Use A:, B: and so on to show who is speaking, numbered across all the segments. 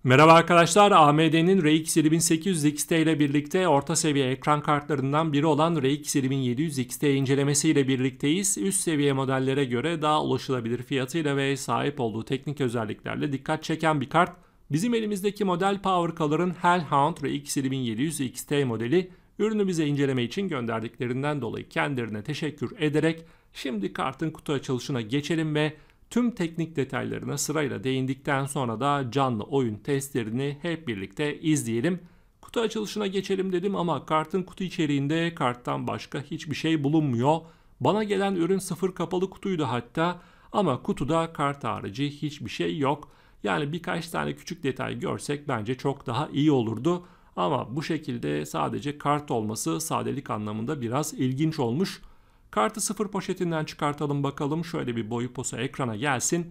A: Merhaba arkadaşlar, AMD'nin RX 7800 XT ile birlikte orta seviye ekran kartlarından biri olan RX 7700 XT incelemesiyle birlikteyiz. Üst seviye modellere göre daha ulaşılabilir fiyatıyla ve sahip olduğu teknik özelliklerle dikkat çeken bir kart. Bizim elimizdeki model PowerColor'ın Hellhound RX 7700 XT modeli. Ürünü bize inceleme için gönderdiklerinden dolayı kendilerine teşekkür ederek şimdi kartın kutu açılışına geçelim ve tüm teknik detaylarına sırayla değindikten sonra da canlı oyun testlerini hep birlikte izleyelim. Kutu açılışına geçelim dedim ama kartın kutu içeriğinde karttan başka hiçbir şey bulunmuyor. Bana gelen ürün sıfır kapalı kutuydu hatta ama kutuda kart harici hiçbir şey yok. Yani birkaç tane küçük detay görsek bence çok daha iyi olurdu. Ama bu şekilde sadece kart olması sadelik anlamında biraz ilginç olmuş. Kartı sıfır poşetinden çıkartalım bakalım. Şöyle bir boyu posa ekrana gelsin.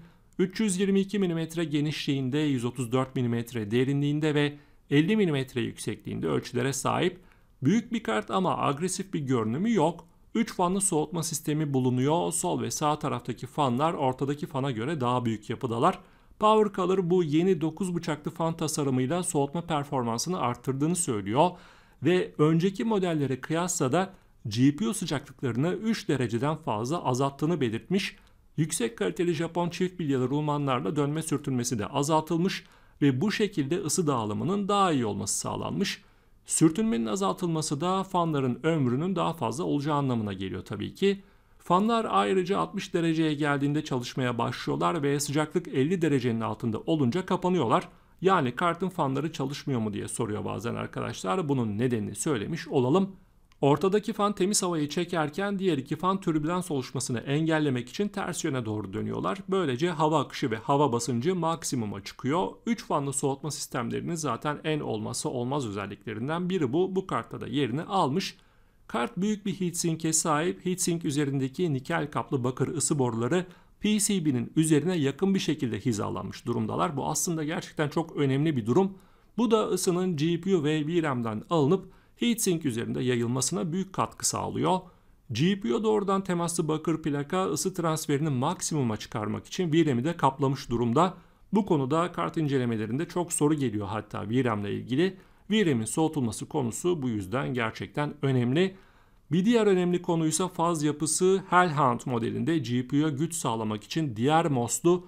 A: 322 mm genişliğinde, 134 mm derinliğinde ve 50 mm yüksekliğinde ölçülere sahip. Büyük bir kart ama agresif bir görünümü yok. 3 fanlı soğutma sistemi bulunuyor. Sol ve sağ taraftaki fanlar ortadaki fana göre daha büyük yapıdalar. PowerColor bu yeni 9 bıçaklı fan tasarımıyla soğutma performansını arttırdığını söylüyor. Ve önceki modellere kıyasla da GPU sıcaklıklarını 3 dereceden fazla azalttığını belirtmiş. Yüksek kaliteli Japon çift bilyalı rulmanlarla dönme sürtünmesi de azaltılmış ve bu şekilde ısı dağılımının daha iyi olması sağlanmış. Sürtünmenin azaltılması da fanların ömrünün daha fazla olacağı anlamına geliyor tabii ki. Fanlar ayrıca 60 dereceye geldiğinde çalışmaya başlıyorlar ve sıcaklık 50 derecenin altında olunca kapanıyorlar. Yani kartın fanları çalışmıyor mu diye soruyor bazen arkadaşlar. Bunun nedenini söylemiş olalım. Ortadaki fan temiz havayı çekerken diğer iki fan türbülans oluşmasını engellemek için ters yöne doğru dönüyorlar. Böylece hava akışı ve hava basıncı maksimuma çıkıyor. 3 fanlı soğutma sistemlerinin zaten en olmazsa olmaz özelliklerinden biri bu. Bu kartta da yerini almış. Kart büyük bir heatsink'e sahip. Heatsink üzerindeki nikel kaplı bakır ısı boruları PCB'nin üzerine yakın bir şekilde hizalanmış durumdalar. Bu aslında gerçekten çok önemli bir durum. Bu da ısının GPU ve VRAM'den alınıp heatsink üzerinde yayılmasına büyük katkı sağlıyor. GPU'ya doğrudan temaslı bakır plaka ısı transferini maksimuma çıkarmak için VRAM'i de kaplamış durumda. Bu konuda kart incelemelerinde çok soru geliyor hatta VRAM ile ilgili. VRAM'in soğutulması konusu bu yüzden gerçekten önemli. Bir diğer önemli konuysa faz yapısı. Hellhound modelinde GPU'ya güç sağlamak için diğer MOS'lu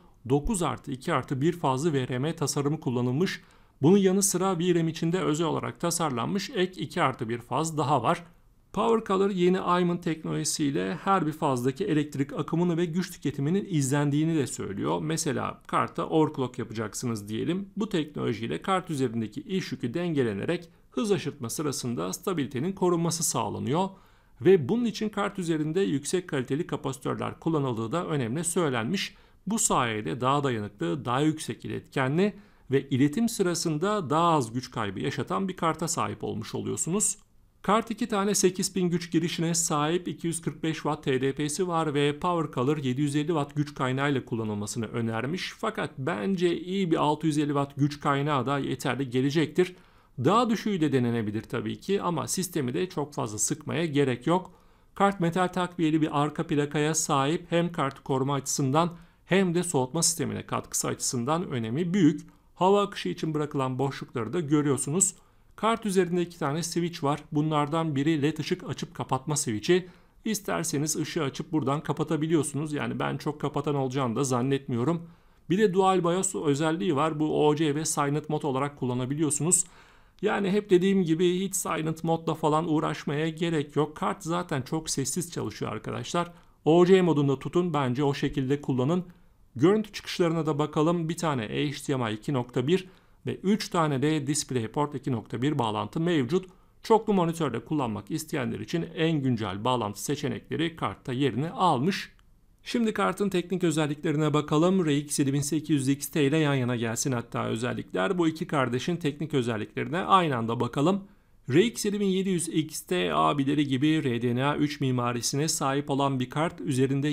A: 9+2+1 fazlı VRM tasarımı kullanılmış. Bunun yanı sıra VRAM içinde özel olarak tasarlanmış ek 2+1 faz daha var. PowerColor yeni Iman teknolojisiyle her bir fazdaki elektrik akımını ve güç tüketiminin izlendiğini de söylüyor. Mesela karta overclock yapacaksınız diyelim. Bu teknolojiyle kart üzerindeki iş yükü dengelenerek hız aşırtma sırasında stabilitenin korunması sağlanıyor. Ve bunun için kart üzerinde yüksek kaliteli kapasitörler kullanıldığı da önemli söylenmiş. Bu sayede daha dayanıklı, daha yüksek iletkenli ve iletim sırasında daha az güç kaybı yaşatan bir karta sahip olmuş oluyorsunuz. Kart 2 tane 8000 güç girişine sahip, 245 Watt TDP'si var ve PowerColor 750 Watt güç kaynağı ile kullanılmasını önermiş. Fakat bence iyi bir 650 Watt güç kaynağı da yeterli gelecektir. Daha düşüğü de denenebilir tabii ki ama sistemi de çok fazla sıkmaya gerek yok. Kart metal takviyeli bir arka plakaya sahip, hem kartı koruma açısından hem de soğutma sistemine katkısı açısından önemi büyük. Hava akışı için bırakılan boşlukları da görüyorsunuz. Kart üzerinde 2 tane switch var. Bunlardan biri led ışık açıp kapatma switch'i. İsterseniz ışığı açıp buradan kapatabiliyorsunuz. Yani ben çok kapatan olacağını da zannetmiyorum. Bir de Dual BIOS özelliği var. Bu OC ve Silent Mode olarak kullanabiliyorsunuz. Yani hep dediğim gibi hiç Silent Mode'la falan uğraşmaya gerek yok. Kart zaten çok sessiz çalışıyor arkadaşlar. OC modunda tutun, bence o şekilde kullanın. Görüntü çıkışlarına da bakalım. Bir tane HDMI 2.1 ve 3 tane de DisplayPort 2.1 bağlantı mevcut. Çoklu monitörle kullanmak isteyenler için en güncel bağlantı seçenekleri kartta yerini almış. Şimdi kartın teknik özelliklerine bakalım. RX 7800 XT ile yan yana gelsin hatta özellikler. Bu iki kardeşin teknik özelliklerine aynı anda bakalım. RX 7700 XT abileri gibi RDNA 3 mimarisine sahip olan bir kart, üzerinde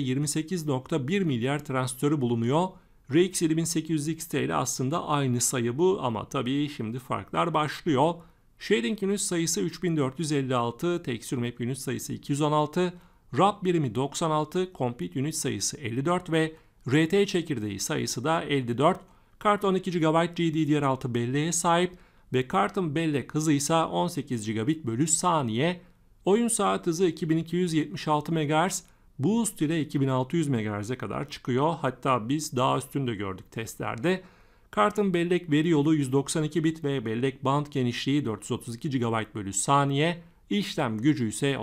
A: 28.1 milyar transistörü bulunuyor. RX 7800 XT ile aslında aynı sayı bu ama tabii şimdi farklar başlıyor. Shading unit sayısı 3456, Texture Map unit sayısı 216, RAP birimi 96, Compute unit sayısı 54 ve RT çekirdeği sayısı da 54. Kart 12 GB GDDR6 belleğe sahip ve kartın bellek hızı ise 18 gigabit bölü saniye. Oyun saat hızı 2276 MHz, boost ile 2600 MHz'e kadar çıkıyor. Hatta biz daha üstünü de gördük testlerde. Kartın bellek veri yolu 192 bit ve bellek band genişliği 432 GB bölü saniye. İşlem gücü ise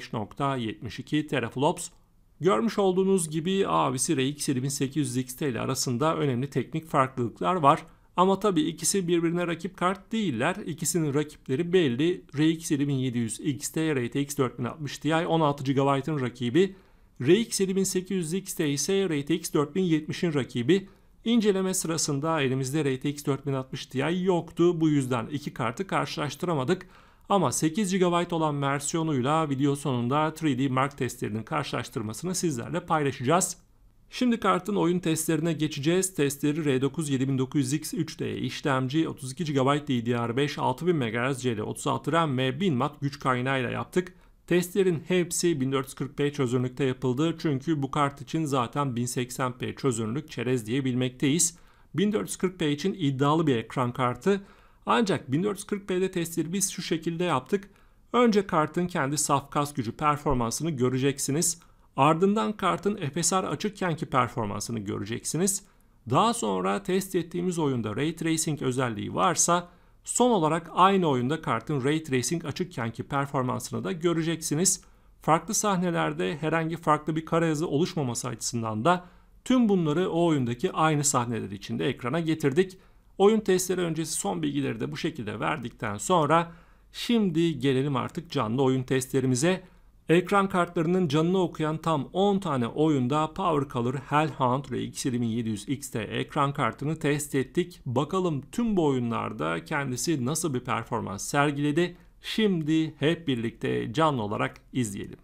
A: 35.72 teraflops. Görmüş olduğunuz gibi abisi RX 7800 XT ile arasında önemli teknik farklılıklar var. Ama tabii ikisi birbirine rakip kart değiller. İkisinin rakipleri belli. RX 7700 XT, RTX 4060 Ti 16 GB'ın rakibi. RX 7800 XT ise RTX 4070'in rakibi. İnceleme sırasında elimizde RTX 4060 Ti yoktu. Bu yüzden iki kartı karşılaştıramadık. Ama 8 GB olan versiyonuyla video sonunda 3D Mark testlerinin karşılaştırmasını sizlerle paylaşacağız. Şimdi kartın oyun testlerine geçeceğiz. Testleri R9 7900X 3D işlemci, 32 GB DDR5, 6000 MHz CL36 RAM ve 1000 Watt güç kaynağıyla yaptık. Testlerin hepsi 1440p çözünürlükte yapıldı çünkü bu kart için zaten 1080p çözünürlük çerez diyebilmekteyiz. 1440p için iddialı bir ekran kartı. Ancak 1440p'de testleri biz şu şekilde yaptık. Önce kartın kendi saf kas gücü performansını göreceksiniz. Ardından kartın FSR açıkkenki performansını göreceksiniz. Daha sonra test ettiğimiz oyunda Ray Tracing özelliği varsa son olarak aynı oyunda kartın Ray Tracing açıkkenki performansını da göreceksiniz. Farklı sahnelerde herhangi farklı bir kara yazı oluşmaması açısından da tüm bunları o oyundaki aynı sahneler içinde ekrana getirdik. Oyun testleri öncesi son bilgileri de bu şekilde verdikten sonra şimdi gelelim artık canlı oyun testlerimize. Ekran kartlarının canını okuyan tam 10 tane oyunda Power Color Hellhound RX 7700 XT ekran kartını test ettik. Bakalım tüm bu oyunlarda kendisi nasıl bir performans sergiledi? Şimdi hep birlikte canlı olarak izleyelim.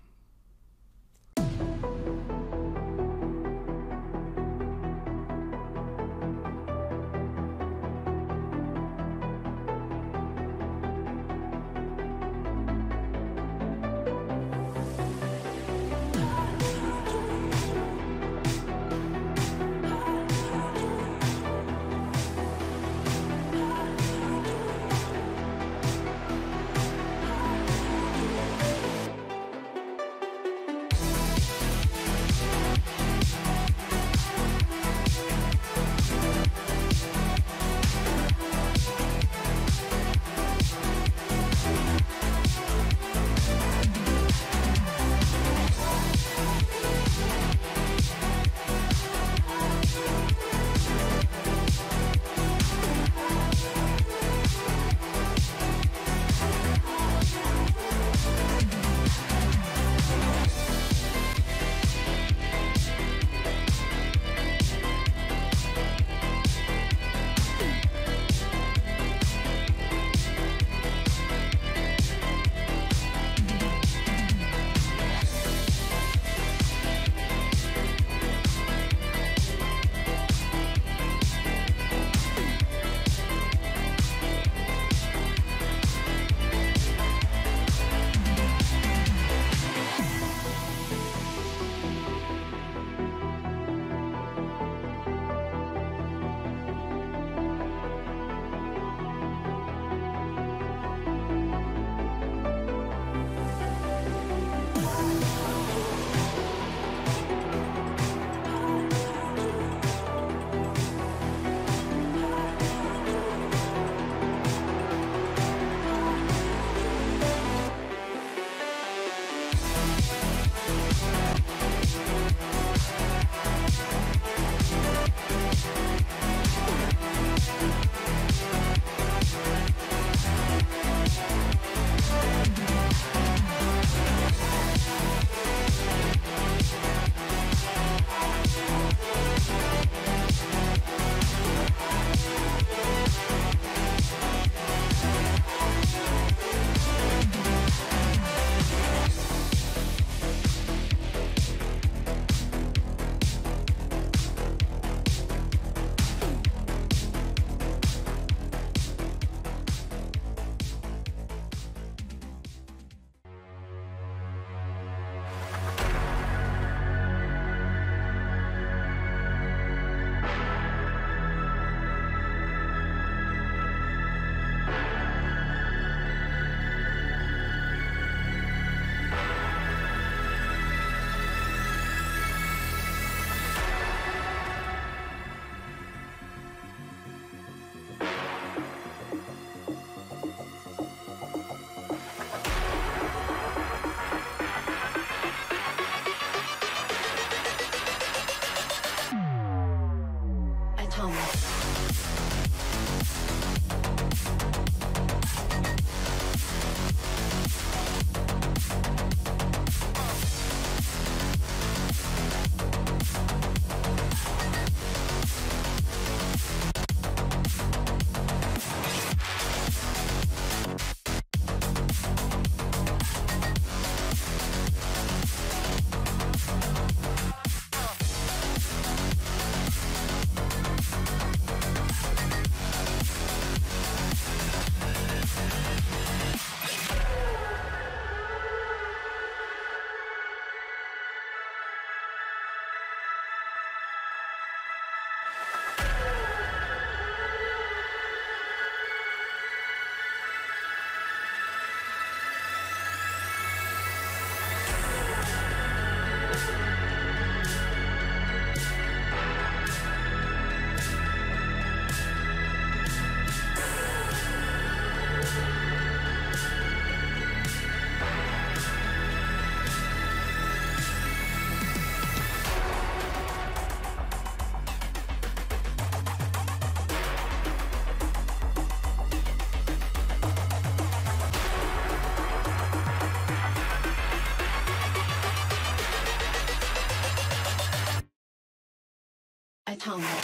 B: 来烫的。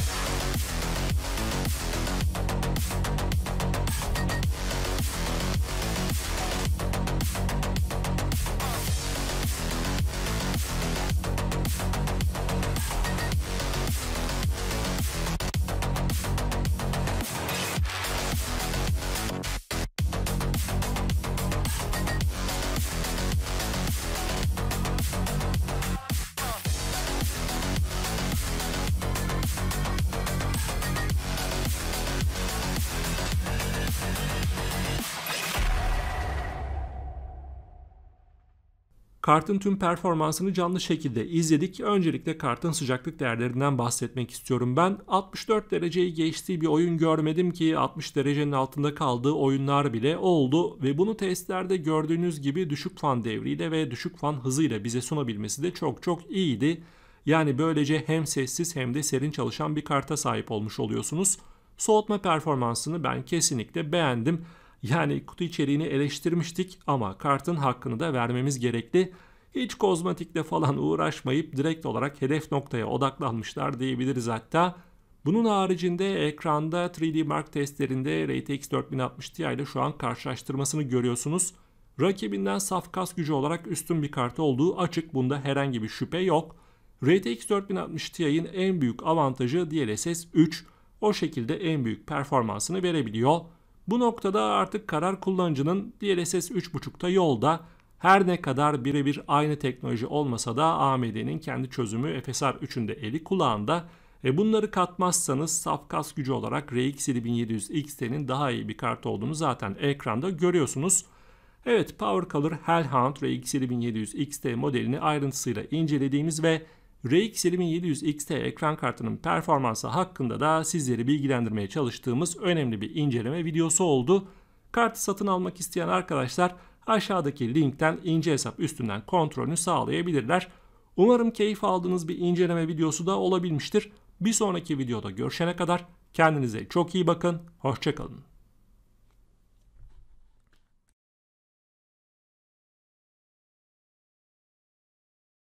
A: Kartın tüm performansını canlı şekilde izledik. Öncelikle kartın sıcaklık değerlerinden bahsetmek istiyorum ben. 64 dereceyi geçtiği bir oyun görmedim ki 60 derecenin altında kaldığı oyunlar bile oldu. Ve bunu testlerde gördüğünüz gibi düşük fan devriyle ve düşük fan hızıyla bize sunabilmesi de çok iyiydi. Yani böylece hem sessiz hem de serin çalışan bir karta sahip olmuş oluyorsunuz. Soğutma performansını ben kesinlikle beğendim. Yani kutu içeriğini eleştirmiştik ama kartın hakkını da vermemiz gerekli. Hiç kozmetikle falan uğraşmayıp direkt olarak hedef noktaya odaklanmışlar diyebiliriz hatta. Bunun haricinde ekranda 3D Mark testlerinde RTX 4060 Ti ile şu an karşılaştırmasını görüyorsunuz. Rakibinden saf kas gücü olarak üstün bir kart olduğu açık, bunda herhangi bir şüphe yok. RTX 4060 Ti'nin en büyük avantajı DLSS 3. O şekilde en büyük performansını verebiliyor. Bu noktada artık karar kullanıcının DLSS 3.5'ta yolda. Her ne kadar birebir aynı teknoloji olmasa da AMD'nin kendi çözümü FSR 3'ün de eli kulağında. Bunları katmazsanız saf kas gücü olarak RX 7700 XT'nin daha iyi bir kart olduğunu zaten ekranda görüyorsunuz. Evet, PowerColor Hellhound RX 7700 XT modelini ayrıntısıyla incelediğimiz ve RX 7700 XT ekran kartının performansı hakkında da sizleri bilgilendirmeye çalıştığımız önemli bir inceleme videosu oldu. Kartı satın almak isteyen arkadaşlar aşağıdaki linkten ince hesap üstünden kontrolünü sağlayabilirler. Umarım keyif aldığınız bir inceleme videosu da olabilmiştir. Bir sonraki videoda görüşene kadar kendinize çok iyi bakın, hoşça kalın.